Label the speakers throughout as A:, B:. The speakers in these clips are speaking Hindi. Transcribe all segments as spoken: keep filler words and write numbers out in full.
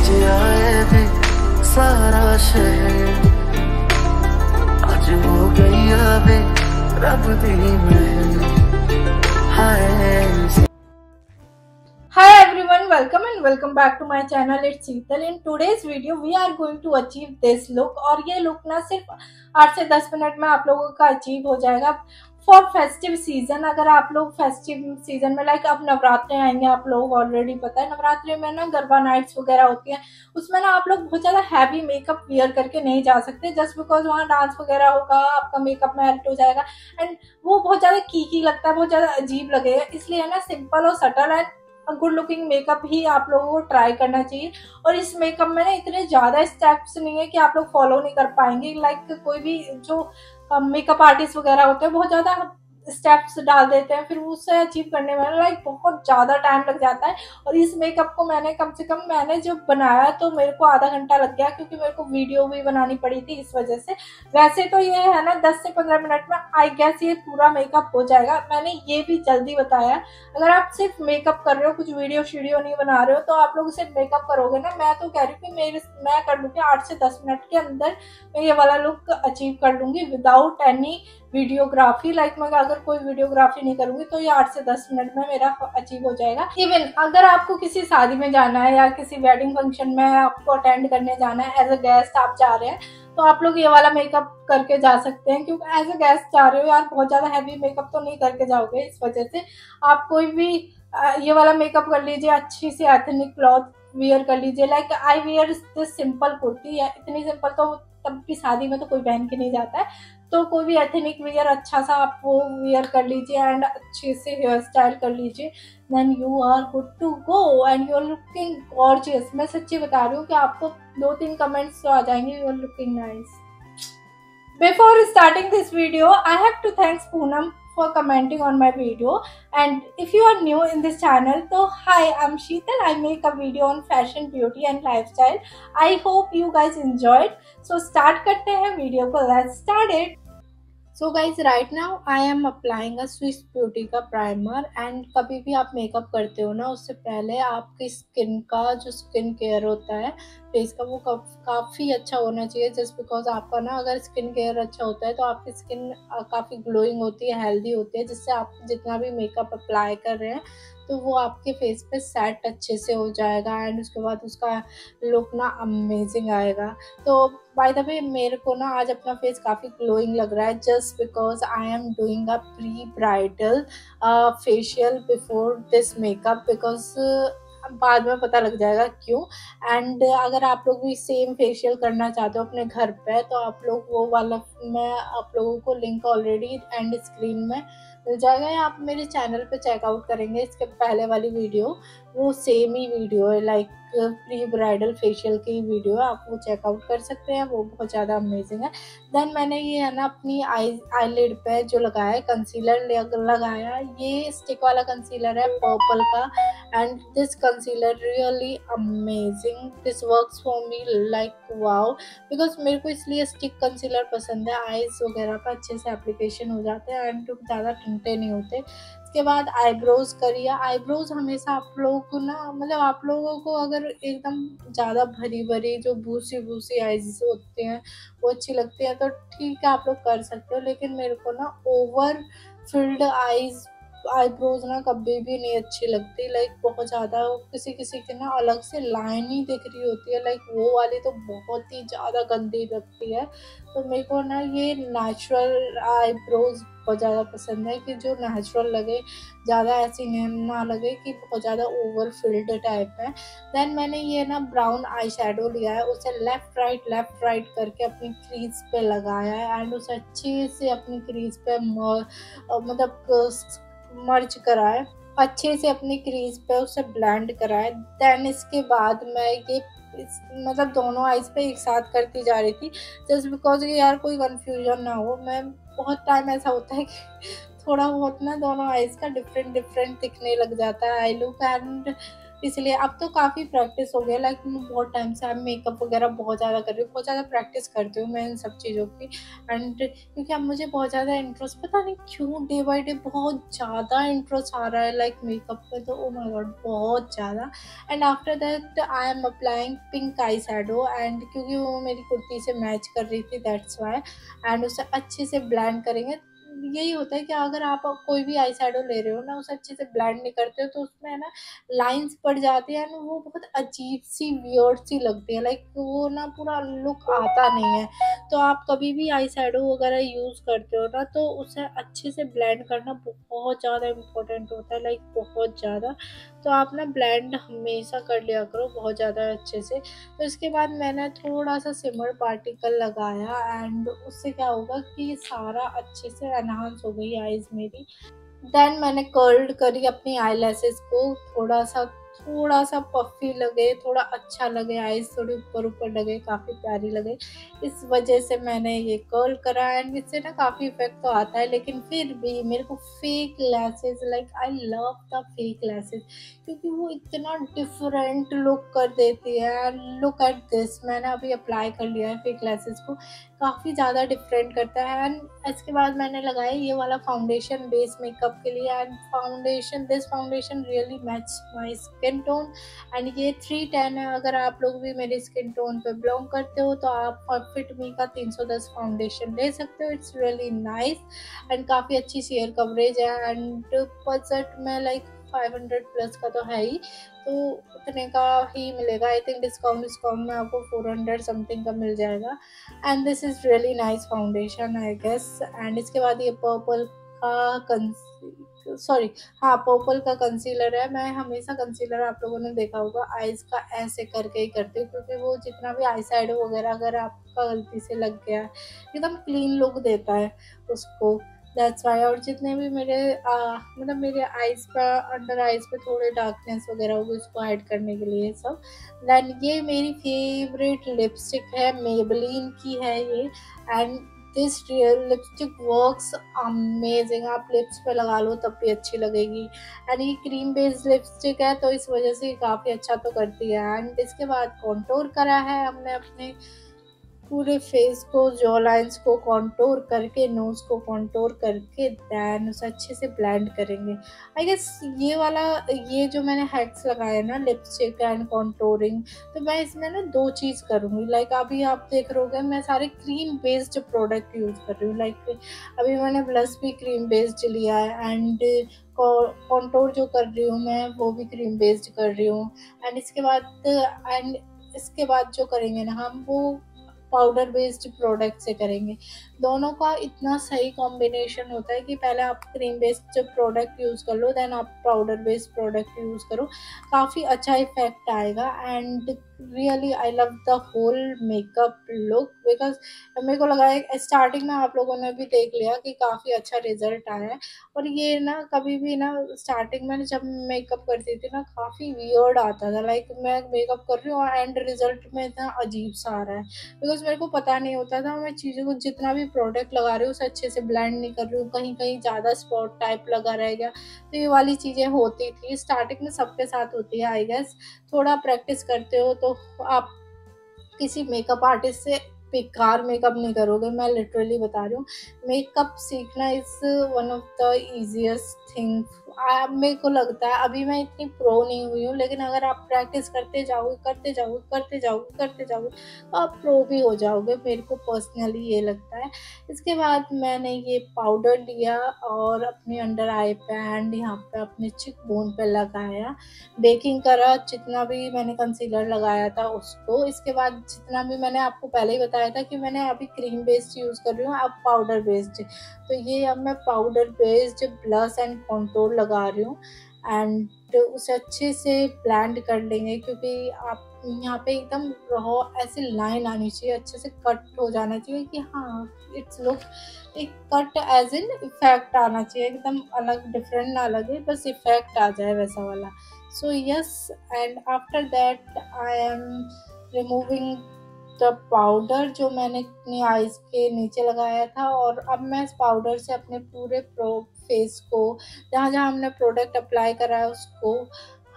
A: आज आए थे सारा शहर, आज हो गई अबे रब दी महल। हाय
B: Hi everyone, welcome and welcome back to my channel. It's Sheetal. In today's video we are going to achieve this look और ये look ना सिर्फ आठ से दस मिनट में आप लोगों का अचीव हो जाएगा फॉर फेस्टिव सीजन। अगर आप लोग फेस्टिव सीजन में लाइक अब नवरात्रे आएंगे, आप लोग ऑलरेडी पता है नवरात्रे में ना गरबा नाइट्स वगैरह होती हैं, उसमें ना आप लोग बहुत ज्यादा हैवी मेकअप वियर करके नहीं जा सकते जस्ट बिकॉज वहाँ डांस वगैरह होगा, आपका मेकअप मेल्ट हो जाएगा एंड वो बहुत ज्यादा कीकी लगता है, बहुत ज्यादा अजीब लगेगा। इसलिए ना सिंपल और subtle and good looking makeup ही आप लोगों को ट्राई करना चाहिए। और इस मेकअप में ना इतने ज्यादा स्टेप्स नहीं है कि आप लोग फॉलो नहीं कर पाएंगे। लाइक कोई भी जो मेकअप आर्टिस्ट वगैरह होते हैं बहुत ज्यादा स्टेप्स डाल देते हैं, फिर उससे अचीव करने में लाइक बहुत ज्यादा टाइम लग जाता है। और इस मेकअप को मैंने कम से कम मैंने जो बनाया तो मेरे को आधा घंटा लग गया, क्योंकि मेरे को वीडियो भी बनानी पड़ी थी इस वजह से। वैसे तो ये है ना दस से पंद्रह मिनट में आई गेस ये पूरा मेकअप हो जाएगा। मैंने ये भी जल्दी बताया, अगर आप सिर्फ मेकअप कर रहे हो, कुछ वीडियो शीडियो नहीं बना रहे हो, तो आप लोग सिर्फ मेकअप करोगे ना, मैं तो कह रही हूँ कि मेरे मैं कर लूंगी आठ से दस मिनट के अंदर मैं ये वाला लुक अचीव कर लूंगी विदाउट एनी वीडियोग्राफी। लाइक मैं अगर कोई वीडियोग्राफी नहीं करूंगी तो ये आठ से दस मिनट में मेरा अचीव हो जाएगा। इवन अगर आपको किसी शादी में जाना है या किसी वेडिंग फंक्शन में आपको अटेंड करने जाना है, एज अ गेस्ट आप जा रहे हैं, तो आप लोग ये वाला मेकअप करके जा सकते हैं, क्योंकि एज अ गेस्ट जा रहे हो यार, बहुत ज्यादा हैवी मेकअप तो नहीं करके जाओगे। इस वजह से आप कोई भी ये वाला मेकअप कर लीजिए, अच्छी सी एथनिक क्लॉथ वियर कर लीजिए। Like I wear this simple kurti, इतनी सिंपल तो तब भी शादी में तो कोई पहन के नहीं जाता है, तो कोई भी एथनिक वियर अच्छा सा आप वो वियर कर लीजिए एंड अच्छे से हेयर स्टाइल कर लीजिए, then you are good to go and you are looking gorgeous. मैं सच्ची बता रही हूँ कि आपको दो तीन कमेंट्स तो आ जाएंगे, you are looking nice. Before starting this video, I have to thanks Poonam for commenting on my video. And if you are new in this channel, so hi, I'm Sheetal. I make a video on fashion, beauty and lifestyle. I hope you guys enjoyed. So start करते हैं वीडियो को, let's start it. So guys, right now I am applying a Swiss Beauty का प्राइमर। एंड कभी भी आप मेकअप करते हो ना, उससे पहले आपकी स्किन का जो स्किन केयर होता है फेस का, वो काफ़ी अच्छा होना चाहिए। जस्ट बिकॉज आपका ना अगर स्किन केयर अच्छा होता है तो आपकी स्किन काफ़ी ग्लोइंग होती है, हेल्दी होती है, जिससे आप जितना भी मेकअप अप्लाई कर रहे हैं तो वो आपके फेस पे सेट अच्छे से हो जाएगा एंड उसके बाद उसका लुक ना अमेजिंग आएगा। तो बाय द वे मेरे को ना आज अपना फेस काफ़ी ग्लोइंग लग रहा है just because I am doing a pre bridal facial before this makeup, because बाद में पता लग जाएगा क्यों। एंड अगर आप लोग भी सेम फेशियल करना चाहते हो अपने घर पे, तो आप लोग वो वाला मैं आप लोगों को लिंक ऑलरेडी एंड स्क्रीन में मिल जाएगा, या आप मेरे चैनल पे चेकआउट करेंगे इसके पहले वाली वीडियो, वो सेम ही वीडियो है, लाइक प्री ब्राइडल फेशियल की वीडियो है, आप वो चेकआउट कर सकते हैं, वो बहुत ज़्यादा अमेजिंग है। देन मैंने ये है ना अपनी आई आईलिड पे जो लगाया है कंसीलर लगाया, ये स्टिक वाला कंसीलर है पर्पल का and this concealer really amazing, this works for me like wow, because मेरे को इसलिए स्टिक कंसीलर पसंद है, आईज वगैरह पर अच्छे से एप्लीकेशन हो जाते हैं एंड ज़्यादा टंटे नहीं होते। इसके बाद आईब्रोज करिए। आईब्रोज हमेशा आप लोगों को ना मतलब आप लोगों को अगर एकदम ज़्यादा भरी भरी जो बूसी बूसी आईज होती हैं वो अच्छी लगती है तो ठीक है आप लोग कर सकते हो, लेकिन मेरे को ना ओवर फिल्ड आईज आईब्रोज ना कभी भी नहीं अच्छी लगती। लाइक बहुत ज़्यादा किसी किसी की ना अलग से लाइन ही दिख रही होती है, लाइक वो वाली तो बहुत ही ज़्यादा गंदी लगती है। तो मेरे को ना ये नेचुरल आईब्रोज बहुत ज़्यादा पसंद है कि जो नेचुरल लगे, ज़्यादा ऐसी ना लगे कि बहुत ज़्यादा ओवर फिल्ड टाइप है। देन मैंने ये ना ब्राउन आई शेडो लिया है, उसे लेफ़्ट राइट लेफ़्ट राइट करके अपनी क्रीज पे लगाया है एंड उसे अच्छे से अपनी क्रीज पे मतलब मर्ज कराए, अच्छे से अपनी क्रीज पे उसे ब्लेंड कराए। देन इसके बाद मैं ये मतलब दोनों आईज पे एक साथ करती जा रही थी जस्ट बिकॉज कि यार कोई कंफ्यूजन ना हो। मैं बहुत टाइम ऐसा होता है कि थोड़ा बहुत ना दोनों आईज का डिफरेंट डिफरेंट दिखने लग जाता है आई लुक एंड इसलिए अब तो काफ़ी प्रैक्टिस हो गया, लाइक मैं बहुत टाइम से अब मेकअप वगैरह बहुत ज़्यादा कर रही हूँ, बहुत ज़्यादा प्रैक्टिस करती हूँ मैं इन सब चीज़ों की। एंड क्योंकि अब मुझे बहुत ज़्यादा इंटरेस्ट, पता नहीं क्यों डे बाय डे बहुत ज़्यादा इंटरेस्ट आ रहा है लाइक मेकअप पे, तो ओ माय गॉड बहुत ज़्यादा। And after that I am applying pink eye shadow, and क्योंकि वो मेरी कुर्ती से मैच कर रही थी दैट्स वाई। एंड उसे अच्छे से ब्लेंड करेंगे। यही होता है कि अगर आप कोई भी आई शैडो ले रहे हो ना, उसे अच्छे से ब्लेंड नहीं करते हो तो उसमें है ना लाइंस पड़ जाती है, एंड वो बहुत अजीब सी वियर्ड सी लगती है, लाइक वो ना पूरा लुक आता नहीं है। तो आप कभी भी आई शैडो वगैरह यूज़ करते हो ना, तो उसे अच्छे से ब्लेंड करना बहुत ज़्यादा इम्पोर्टेंट होता है, लाइक बहुत ज़्यादा। तो आप ना ब्लेंड हमेशा कर लिया करो बहुत ज़्यादा अच्छे से। तो इसके बाद मैंने थोड़ा सा सिमर पार्टिकल लगाया, एंड उससे क्या होगा कि सारा अच्छे से एनहांस हो गई आईज मेरी। देन मैंने कर्ल्ड करी अपनी आईलैशेस को, थोड़ा सा थोड़ा सा पफी लगे, थोड़ा अच्छा लगे, आईज थोड़ी ऊपर ऊपर लगे, काफ़ी प्यारी लगे, इस वजह से मैंने ये कर्ल करा। एंड इससे ना काफ़ी इफेक्ट तो आता है, लेकिन फिर भी मेरे को fake lashes, like I love the fake lashes, क्योंकि वो इतना डिफरेंट लुक कर देती है। लुक एट दिस, मैंने अभी अप्लाई कर लिया है फेक लैशेस को, काफ़ी ज़्यादा डिफरेंट करता है। एंड इसके बाद मैंने लगाया ये वाला फाउंडेशन बेस मेकअप के लिए, and foundation this foundation really match my skin tone. And ये थ्री टेन है, अगर आप लोग भी मेरे स्किन टोन पे बिलोंग करते हो तो आप फिट मी का तीन सौ दस फाउंडेशन ले सकते हो। इट्स रियली नाइस एंड काफ़ी अच्छी शेयर कवरेज है, एंड बजट में लाइक फाइव हंड्रेड प्लस का तो है ही, तो उतने का ही मिलेगा। आई थिंक डिस्काउंट डिस्काउंट में आपको फोर हंड्रेड समथिंग का मिल जाएगा। And this is really nice foundation I guess. And इसके बाद ये पर्पल का सॉरी हाँ पर्पल का कंसीलर है। मैं हमेशा कंसीलर आप लोगों ने देखा होगा आईज का ऐसे करके ही करती हूँ, क्योंकि वो जितना भी आई शैडो वगैरह अगर आपका गलती से लग गया है एकदम क्लीन लुक देता है उसको, दैट्स वाई। और जितने भी मेरे आ, मतलब मेरे आईज पर अंडर आईज पे थोड़े डार्कनेस वगैरह होगी उसको हाइड करने के लिए सब। देन ये मेरी फेवरेट लिपस्टिक है, मेबेलिन की है ये, and this real lipstick works amazing. आप लिप्स पे लगा लो तब भी अच्छी लगेगी। एंड ये क्रीम बेस्ड लिपस्टिक है तो इस वजह से काफ़ी अच्छा तो करती है। एंड इसके बाद कॉन्टोर करा है हमने अपने पूरे फेस को, जॉ लाइन्स को कॉन्टोर करके, नोज को कॉन्टोर करके, देन उसे अच्छे से ब्लेंड करेंगे। आई गेस ये वाला ये जो मैंने हैक्स लगाए ना लिपस्टिक एंड कॉन्टोरिंग, तो मैं इसमें ना दो चीज़ करूँगी। लाइक अभी आप देख रहे होगे मैं सारे क्रीम बेस्ड प्रोडक्ट यूज़ कर रही हूँ। लाइक अभी मैंने ब्लश भी क्रीम बेस्ड लिया है, एंड कॉन्टोर जो कर रही हूँ मैं वो भी क्रीम बेस्ड कर रही हूँ। एंड इसके बाद एंड इसके बाद जो करेंगे ना हम वो पाउडर बेस्ड प्रोडक्ट से करेंगे। दोनों का इतना सही कॉम्बिनेशन होता है कि पहले आप क्रीम बेस्ड प्रोडक्ट यूज़ कर लो, देन आप पाउडर बेस्ड प्रोडक्ट यूज़ करो, काफ़ी अच्छा इफेक्ट आएगा। And really I love the whole makeup look, because मेरे को लगा है स्टार्टिंग में आप लोगों ने भी देख लिया कि काफ़ी अच्छा रिजल्ट आया है। और ये ना कभी भी ना स्टार्टिंग में जब मेकअप करती थी ना काफ़ी वियर्ड आता था, लाइक मैं मेकअप कर रही हूँ एंड रिजल्ट में इतना अजीब सा आ रहा है, बिकॉज मेरे को पता नहीं होता था। मैं चीज़ों को जितना भी प्रोडक्ट लगा रही हूँ उसे अच्छे से ब्लेंड नहीं कर रही हूँ, कहीं कहीं ज़्यादा स्पॉट टाइप लगा रह गया, तो ये वाली चीज़ें होती थी स्टार्टिंग में, सबके साथ होती है आई गेस। थोड़ा प्रैक्टिस करते हो तो आप किसी मेकअप आर्टिस्ट से बेकार मेकअप नहीं करोगे, मैं लिटरली बता रही हूँ। मेकअप सीखना is one of the easiest thing. मेरे को लगता है अभी मैं इतनी प्रो नहीं हुई हूँ, लेकिन अगर आप प्रैक्टिस करते जाओगे करते जाओगे करते जाओगे करते जाओगे तो आप प्रो भी हो जाओगे, मेरे को पर्सनली ये लगता है। इसके बाद मैंने ये पाउडर लिया और अपने अंडर आई पे एंड यहाँ पे अपने चिक बोन पे लगाया, बेकिंग करा जितना भी मैंने कंसीलर लगाया था उसको। इसके बाद जितना भी मैंने आपको पहले ही बताया था कि मैंने अभी क्रीम बेस्ड यूज़ कर रही हूँ, अब पाउडर बेस्ड, तो ये अब मैं powder based blush and contour लगा रही हूँ। एंड उसे अच्छे से ब्लेंड कर लेंगे, क्योंकि आप यहाँ पे एकदम रहो ऐसी लाइन आनी चाहिए, अच्छे से कट हो जाना चाहिए कि हाँ इट्स लुक एक कट एज इन इफेक्ट आना चाहिए, एकदम अलग डिफरेंट ना लगे, बस इफेक्ट आ जाए वैसा वाला। So yes, and after that I am removing the powder जो मैंने अपनी आईज के नीचे लगाया था, और अब मैं इस पाउडर से अपने पूरे प्रो फेस को, जहाँ जहाँ हमने प्रोडक्ट अप्लाई करा है उसको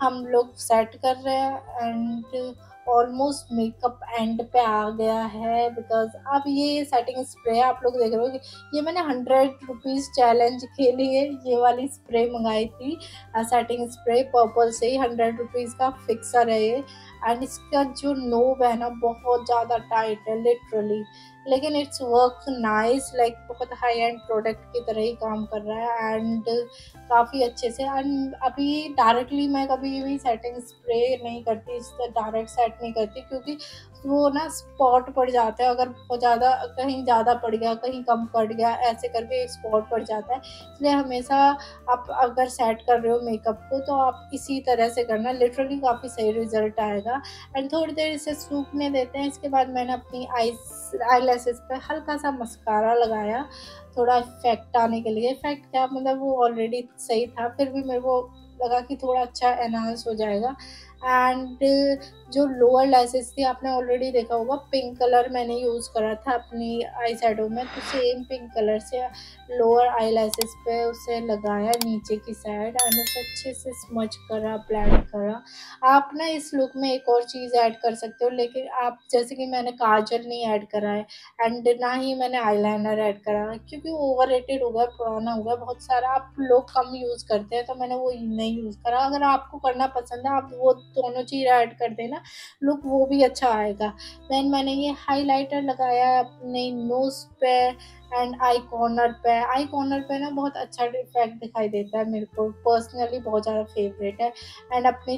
B: हम लोग सेट कर रहे हैं एंड ऑलमोस्ट मेकअप एंड पे आ गया है। बिकॉज अब ये सेटिंग स्प्रे आप लोग देख रहे हो कि ये मैंने हंड्रेड रुपीज़ चैलेंज के लिए ये वाली स्प्रे मंगाई थी, सेटिंग स्प्रे पर्पल से ही, हंड्रेड रुपीज़ का फिक्सर है ये। एंड इसका जो नोब है ना बहुत ज़्यादा टाइट है लिटरली, लेकिन इट्स वर्क नाइस, लाइक बहुत हाई एंड प्रोडक्ट की तरह ही काम कर रहा है एंड काफ़ी अच्छे से। एंड अभी डायरेक्टली मैं कभी भी सेटिंग स्प्रे नहीं करती, इस डायरेक्ट सेट नहीं करती, क्योंकि वो ना स्पॉट पड़ जाता है। अगर बहुत ज़्यादा कहीं ज़्यादा पड़ गया, कहीं कम पड़ गया, ऐसे करके एक स्पॉट पड़ जाता है। इसलिए हमेशा आप अगर सेट कर रहे हो मेकअप को तो आप इसी तरह से करना, लिटरली काफ़ी सही रिजल्ट आएगा। एंड थोड़ी देर इसे सूखने देते हैं। इसके बाद मैंने अपनी आईज आई लैशेस पे हल्का सा मस्कारा लगाया, थोड़ा इफेक्ट आने के लिए। इफेक्ट क्या मतलब, वो ऑलरेडी सही था, फिर भी मेरे को लगा कि थोड़ा अच्छा एनहांस हो जाएगा। एंड जो लोअर लैशेस थी आपने ऑलरेडी देखा होगा, पिंक कलर मैंने यूज़ करा था अपनी आई शैडो में, तो सेम पिंक कलर से लोअर आई लैशेस पे उसे लगाया नीचे की साइड एंड उसे अच्छे से स्मच करा, ब्लेंड करा। आप ना इस लुक में एक और चीज़ ऐड कर सकते हो, लेकिन आप जैसे कि मैंने काजल नहीं ऐड करा है एंड ना ही मैंने आईलाइनर ऐड करा है, क्योंकि वो ओवररेटेड हो गया, पुराना हो गया बहुत सारा, आप लोग कम यूज़ करते हैं तो मैंने वो नहीं यूज़ करा। अगर आपको करना पसंद है आप वो दोनों चीज़ ऐड कर देना, लुक वो भी अच्छा आएगा। देन मैंने ये हाइलाइटर लगाया अपने नोज पे एंड आई कॉर्नर पे। आई कॉर्नर पे ना बहुत अच्छा इफेक्ट दिखाई देता है, मेरे को पर्सनली बहुत ज़्यादा फेवरेट है। एंड अपने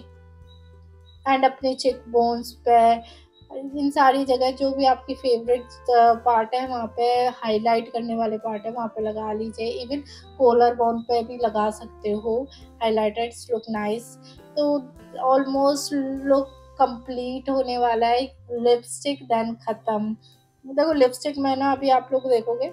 B: एंड अपने चेक बोन्स पे, इन सारी जगह जो भी आपकी फेवरेट पार्ट है वहाँ पे हाईलाइट करने वाले पार्ट है वहाँ पे लगा लीजिए। इवन कॉलर बोन पे भी लगा सकते हो हाईलाइटर, इट्स लुक नाइस। तो ऑलमोस्ट लुक कंप्लीट होने वाला है। लिपस्टिक देन ख़त्म। देखो लिपस्टिक मैं ना अभी आप लोग देखोगे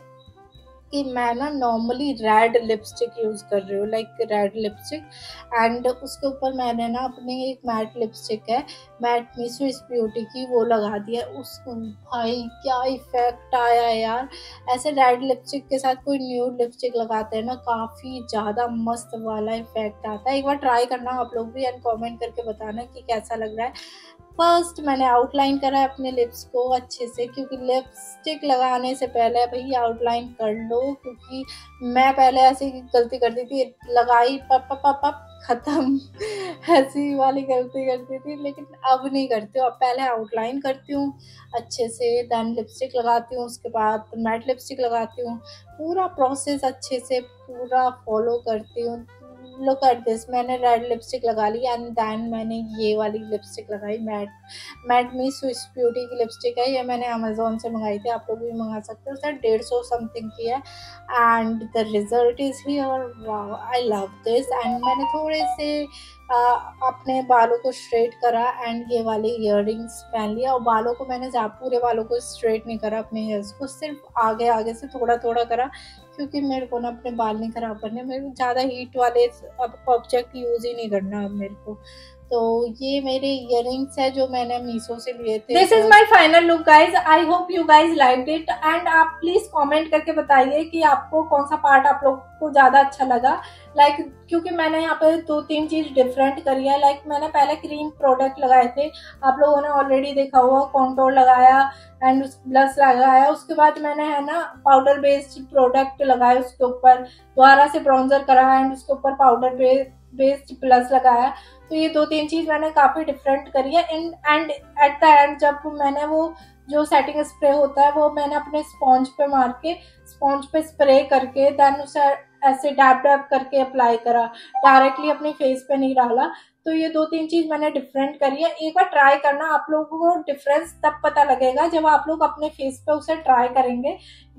B: कि मैं ना नॉर्मली रेड लिपस्टिक यूज़ कर रही हूँ, लाइक रेड लिपस्टिक। एंड उसके ऊपर मैंने ना अपनी एक मैट लिपस्टिक है, मैट मिस इस ब्यूटी की, वो लगा दिया। उस भाई क्या इफेक्ट आया यार। ऐसे रेड लिपस्टिक के साथ कोई न्यूड लिपस्टिक लगाते हैं ना, काफ़ी ज़्यादा मस्त वाला इफेक्ट आता है। एक बार ट्राई करना आप लोग भी एंड कमेंट करके बताना कि कैसा लग रहा है। फर्स्ट मैंने आउटलाइन करा है अपने लिप्स को अच्छे से, क्योंकि लिपस्टिक लगाने से पहले भाई आउटलाइन कर लो, क्योंकि मैं पहले ऐसी गलती करती थी, लगाई पप पप पप पप ख़त्म ऐसी वाली गलती करती थी, लेकिन अब नहीं करती हूँ। अब पहले आउटलाइन करती हूँ अच्छे से, देन लिपस्टिक लगाती हूँ, उसके बाद मैट लिपस्टिक लगाती हूँ। पूरा प्रोसेस अच्छे से पूरा फॉलो करती हूँ। लुक एट दिस, मैंने रेड लिपस्टिक लगा ली एंड दैन मैंने ये वाली लिपस्टिक लगाई, matte matte me Swiss Beauty की लिपस्टिक है। ये मैंने अमेजोन से मंगाई थी, आप लोग भी मंगा सकते हो। सर डेढ़ सौ समथिंग की है and the result is here. Wow, I love this. And मैंने थोड़े से आ, अपने बालों को स्ट्रेट करा एंड ये वाले इयररिंग्स पहन लिया। और बालों को मैंने जहाँ पूरे बालों को स्ट्रेट नहीं करा, अपने हेयर्स को सिर्फ आगे आगे से थोड़ा थोड़ा करा, क्योंकि मेरे को ना अपने बाल नहीं ख़राब करने, मेरे को ज़्यादा हीट वाले अब ऑब्जेक्ट यूज़ ही नहीं करना अब मेरे को। तो ये मेरे इयररिंग्स है जो मैंने मीशो से लिए थे। This is my final look guys, I hope you guys like it and आप प्लीज कमेंट करके बताइए कि आपको कौन सा पार्ट आप लोग को ज़्यादा अच्छा लगा। लाइक like, क्योंकि मैंने यहाँ पे दो तीन चीज़ डिफरेंट करी है। लाइक like, मैंने पहले क्रीम प्रोडक्ट लगाए थे, आप लोगों ने ऑलरेडी देखा हुआ, कॉन्टोर लगाया एंड ब्लश लगाया। उसके बाद मैंने है ना पाउडर बेस्ड प्रोडक्ट लगाए, उसके ऊपर दोबारा से ब्राउन्जर करा एंड उसके ऊपर पाउडर बेस्ड ब्लश लगाया। तो ये दो तीन चीज़ मैंने काफ़ी डिफरेंट करी है। In end at the end जब मैंने वो जो सेटिंग स्प्रे होता है वो मैंने अपने स्पॉन्ज पे मार के, स्पॉन्ज पे स्प्रे करके देन उसे ऐसे डैप डैप करके अप्लाई करा, डायरेक्टली अपने फेस पे नहीं डाला। तो ये दो तीन चीज़ मैंने डिफरेंट करी है। एक बार ट्राई करना, आप लोगों को डिफरेंस तब पता लगेगा जब आप लोग अपने फेस पे उसे ट्राई करेंगे।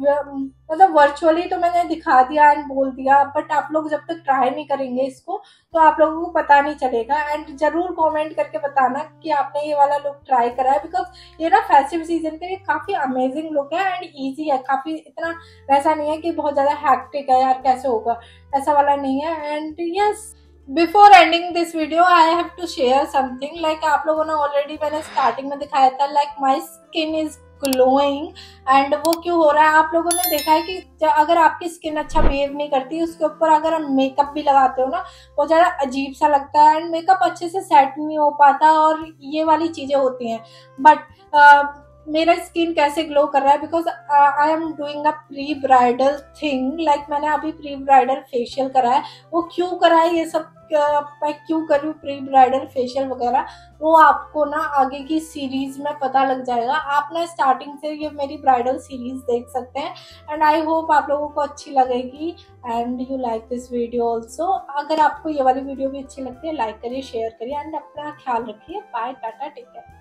B: मतलब वर्चुअली तो मैंने दिखा दिया एंड बोल दिया, बट आप लोग जब तक ट्राई नहीं करेंगे इसको तो आप लोगों को पता नहीं चलेगा। एंड जरूर कमेंट करके बताना कि आपने ये वाला लुक ट्राई करा है, बिकॉज ये ना फेस्टिव सीजन के लिए काफ़ी अमेजिंग लुक है एंड ईजी है काफ़ी। इतना वैसा नहीं है कि बहुत ज़्यादा हैक्टिक है यार कैसे होगा, ऐसा वाला नहीं है। And yes, before ending this video I have to share something. Like आप लोगों ने ऑलरेडी मैंने स्टार्टिंग में दिखाया था, like my skin is glowing. And वो क्यों हो रहा है, आप लोगों ने देखा है कि अगर आपकी स्किन अच्छा बिहेव नहीं करती, उसके ऊपर अगर हम मेकअप भी लगाते हो ना, वो ज़्यादा अजीब सा लगता है एंड मेकअप अच्छे से सेट नहीं हो पाता और ये वाली चीज़ें होती हैं। बट मेरा स्किन कैसे ग्लो कर रहा है, because I am doing a pre bridal thing, like मैंने अभी प्री ब्राइडल फेशियल करा है। वो क्यों करा है, ये सब uh, मैं क्यों कर रही हूँ प्री ब्राइडल फेशियल वगैरह, वो आपको ना आगे की सीरीज में पता लग जाएगा। आप ना स्टार्टिंग से ये मेरी ब्राइडल सीरीज देख सकते हैं एंड आई होप आप लोगों को अच्छी लगेगी and you like this video also. अगर आपको ये वाली वीडियो भी अच्छी लगती है, लाइक करिए, शेयर करिए एंड अपना ख्याल रखिए। Bye, tata, take care.